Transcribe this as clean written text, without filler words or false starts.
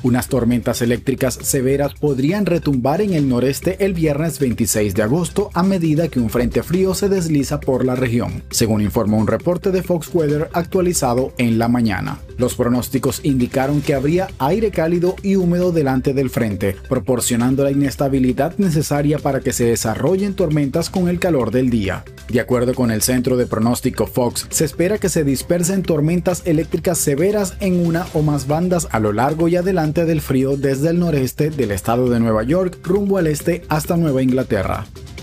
Unas tormentas eléctricas severas podrían retumbar en el noreste el viernes 26 de agosto a medida que un frente frío se desliza por la región, según informó un reporte de Fox Weather actualizado en la mañana. Los pronósticos indicaron que habría aire cálido y húmedo delante del frente, proporcionando la inestabilidad necesaria para que se desarrollen tormentas con el calor del día. De acuerdo con el centro de pronóstico Fox, se espera que se dispersen tormentas eléctricas severas en una o más bandas a lo largo y adelante del frío desde el noreste del estado de Nueva York rumbo al este hasta Nueva Inglaterra.